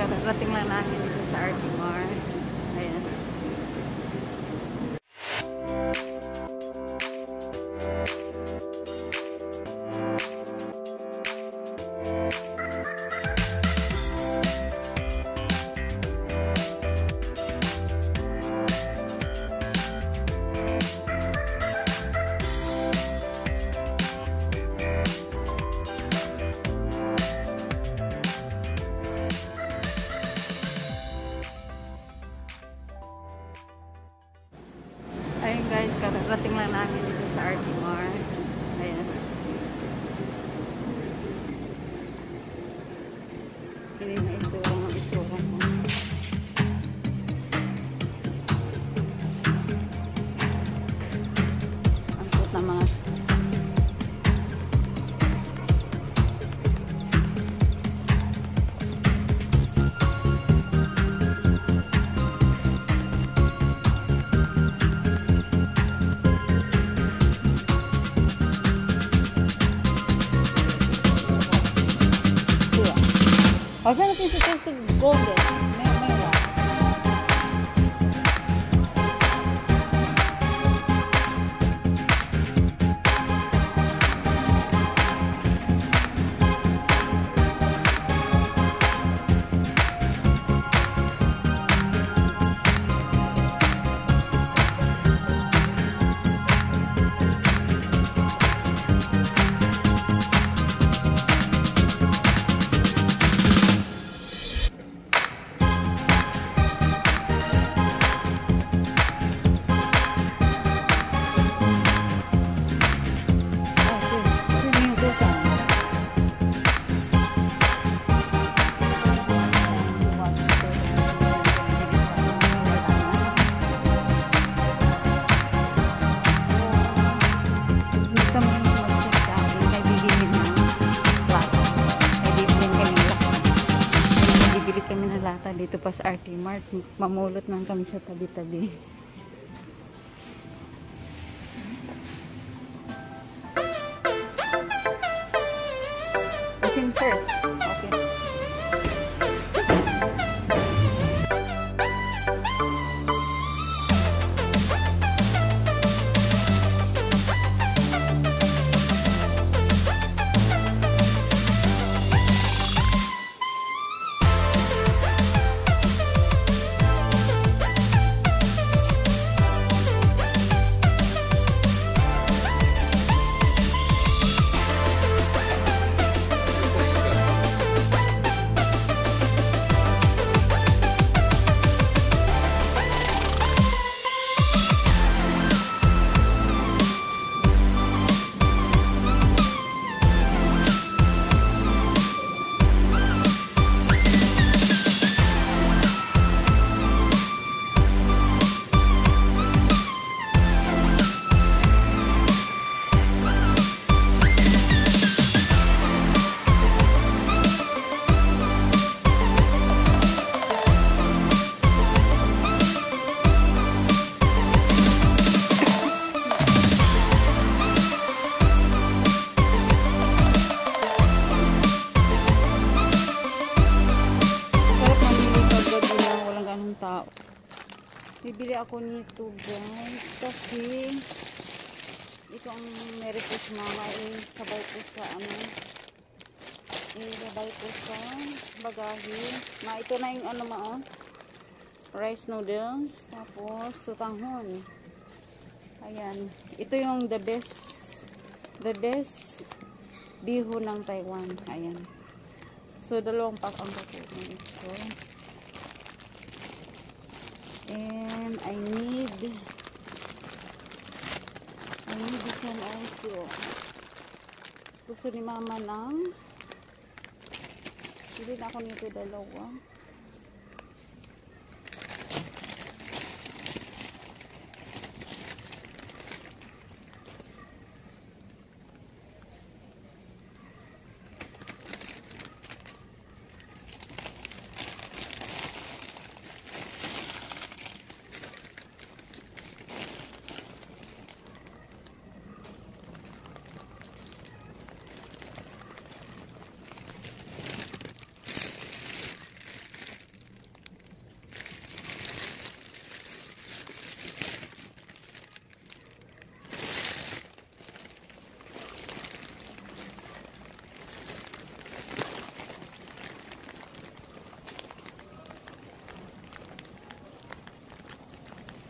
Kararating lang namin dito sa Mart. Ayan. Ayun guys, kararating lang namin dito sa Mart. Ayan. Hindi na itsura mo. Ang put na mga o saan natin si golden? May lang. Dito pa sa Mart, mamulot lang kami sa tabi-tabi. Asin first. Okay. Bibili ako nito guys kasi ito ang meron mama sabay ko sa sabay ko sa bagahe na ito na yung rice noodles tapos sutanghon. Ayan, ito yung the best bihon ng Taiwan. Ayan, so dalawang pack ang kukunin ito. And I need this one also. Gusto ni mama ng bili na ako nito dalawa.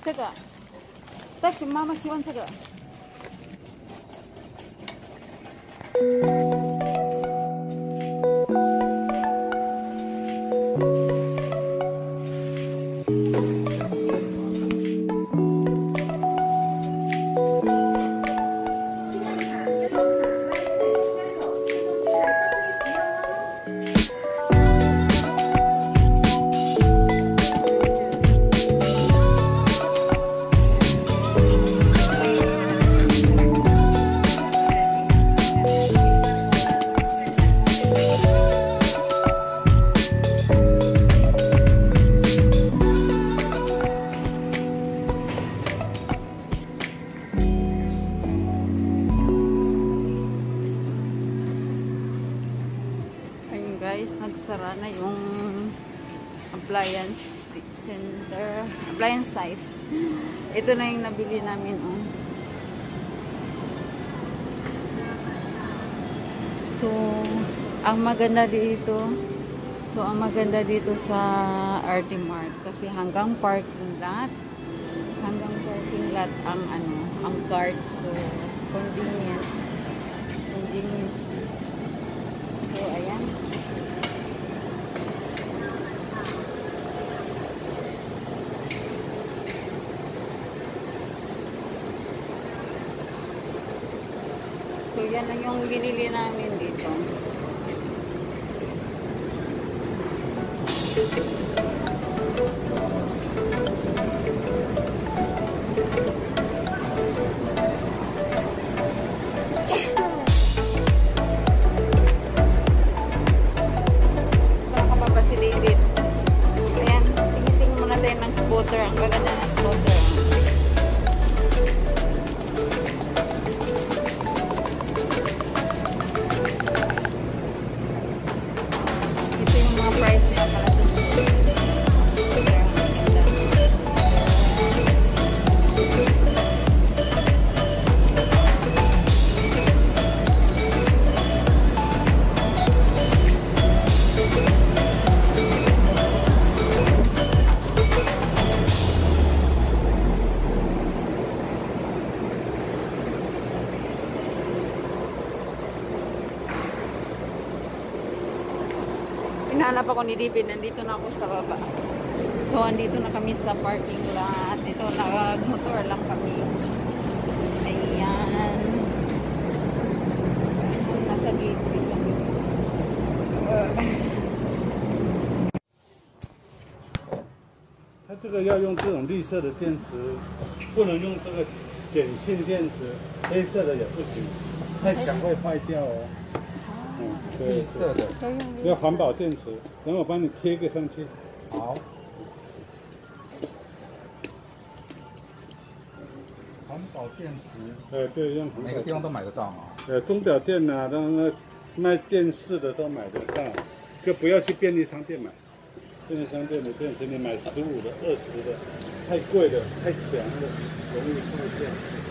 这个，但是妈妈喜欢这个。Guys, nagsara na yung appliance center, appliance site. Ito na yung nabili namin. Oh. So, ang maganda dito sa RT Mart kasi hanggang parking lot ang ang card. So, convenient. So, ayan. So, yan lang yung binili namin dito. Nakakapapa si David. Ayan, tingin-tingin muna tayo ng scooter. Ang gaganda ng scooter. Price niya pala sa hinahanap ako ni David, nandito na ako sa baba. So, andito na kami sa parking lot. Ito, nag-motor lang kami. Ayan. Nasa gateway kami. 它这个要用这种绿色的电池，不能用这个碱性电池，黑色的也不行，太强会坏掉哦。绿色的，要环保电池，等我帮你贴一个上去。好。环保电池。对，用每个地方都买得到嘛。钟表店啊，那卖电视的都买得到，就不要去便利商店买。便利商店的电池你买15的、20的，太贵了，太强了，容易坏掉。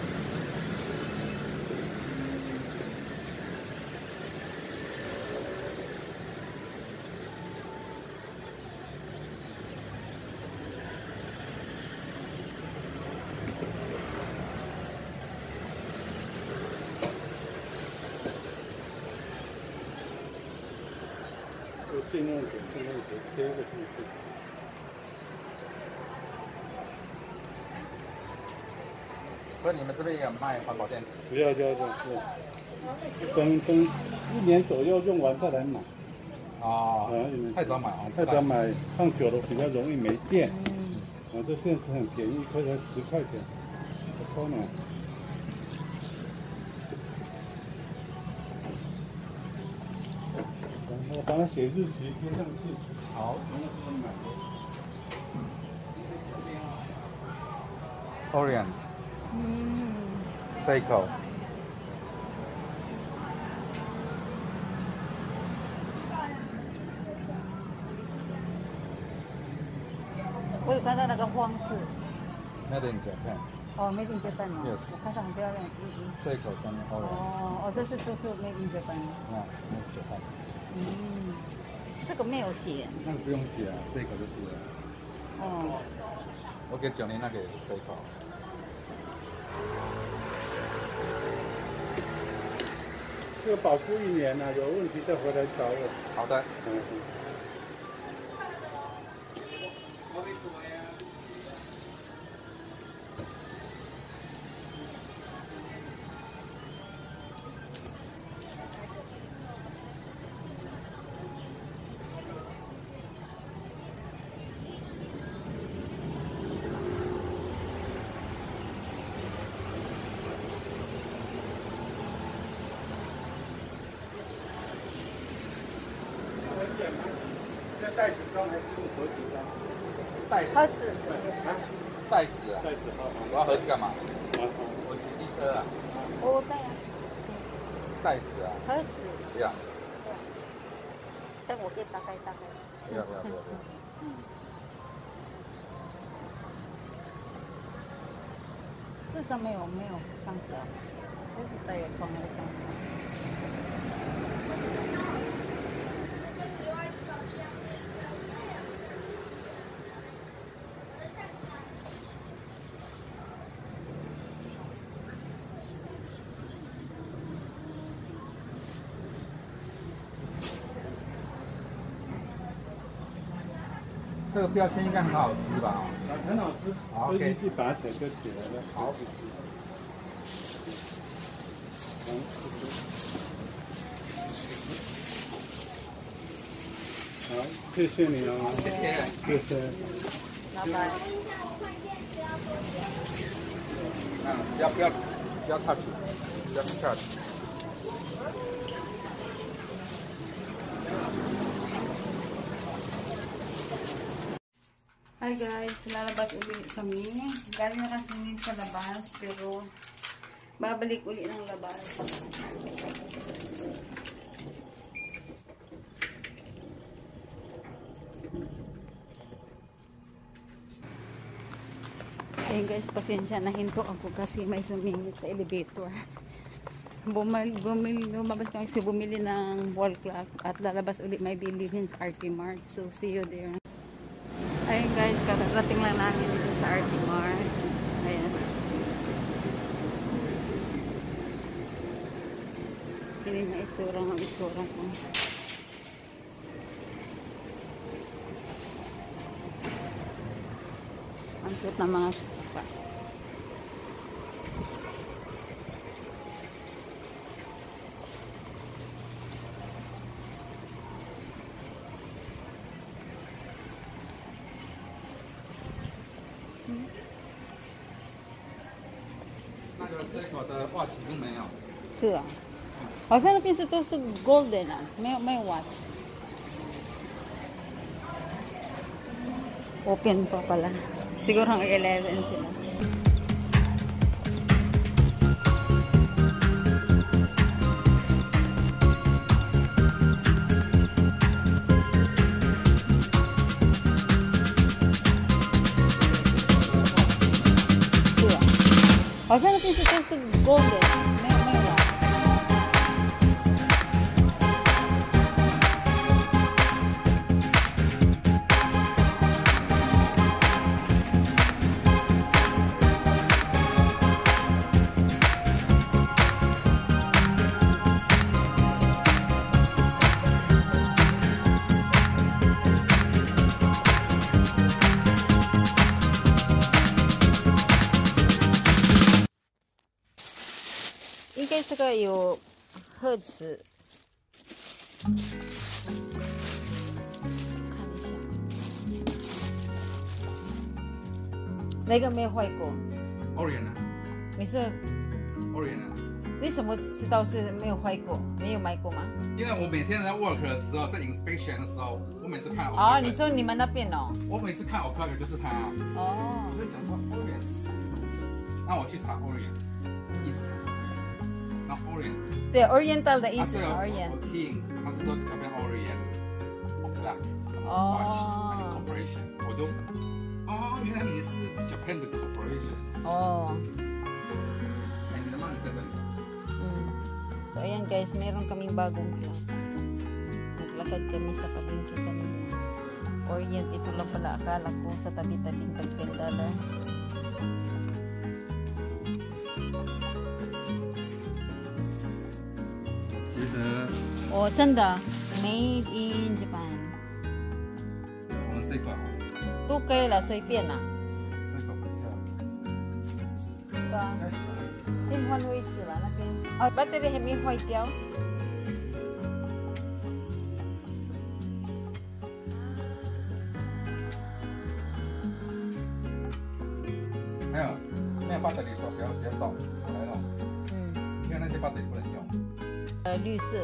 尽量贴一个上去。 所以你们这边也有卖环保电池？ 不要，等1年左右用完再来买。 哦，太早买啊！ 太早买放久了比较容易没电。这电池很便宜，一颗才10块钱，我买。 我把它写日期贴上去。好， 买。Orient。Seiko。 我有看到那个方式。 Made in Japan。 哦 ，Made in Japan 哦。 Yes。 我看到很漂亮。 Seiko 跟 Orient。 哦，这是都是 Made in Japan。 啊 ，Made in Japan。 这个没有写。 那个不用写啊，这个就是了。 哦。 我给9年那个也是 C 口。 这个保护1年了，有问题再回来找我。 好的。 袋子装还是用盒子装？ 盒子。 袋子啊。 袋子好。 我要盒子干嘛？我骑机车啊。 哦，对啊。 袋子啊。 盒子。 不要。 这样我可以打开。 不要。 这上没有箱子啊，这是带有窗的箱子。 这个标签应该很好撕吧？ 很好撕，飞机去拔起来就起来了。好。好，谢谢你哦。谢谢。 拜拜。 不要 touch， 不要 touch。 Hi guys, lalabas uli kami. Galing na kasi sa labas, pero babalik uli ng labas. Ayun guys, pasensya na hinto ako kasi may sumingit sa elevator. Lumabas kami kasi bumili ng wall clock at lalabas uli may bilhin sa Mart. So see you there. Ayun guys, kakarating lang namin dito sa Mart. Ayan. Piling na itsura ko. Ang cute na mga stupa. 那个 C 口的袜子都没有。 是啊，好像那边是都是 golden 啊，没有 watch。Open pa pala. Siguro hanggang 11 sila. Sí. 好像那边是都是 golden， 没有 watch。应该这个有赫兹，看一下，那个没有坏过。 Orient 啊？ 没事。 Orient 啊？ 你怎么知道是没有坏过？没有买过吗？ 因为我每天在 work 的时候，在 inspection 的时候，我每次看 O'clock。 哦，你说你们那边哦？ 我每次看 O'clock 就是他。哦。我就讲说 Orient 是什么东西？那我去查 Orient， 意思。那 Orient。对 ，Oriental 的意思。 Orient。我听他是说这边 Orient O'clock 什么 watch corporation， 我就原来你是 Japan 的 corporation。哦。哎，你的妈你在这里。 So ayan guys, meron kaming bagong clock. Naglakad kami sa palengke kanina. Orient, ito lang pala akala ko sa tabi-tabing $10.哦，真的 ，Made in Japan。 我们这个都可以了，随便啦。 这个比较。 对啊，先换位置了那边。哦，battery还没坏掉。 还有那个 battery 说不要动，来了。因为那些 battery 不能用。 绿色。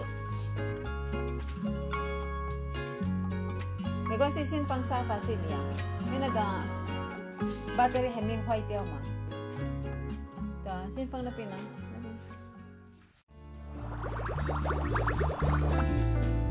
没关系，先放沙发这里啊，因为那个 battery 还没坏掉嘛。对啊，先放那边啊。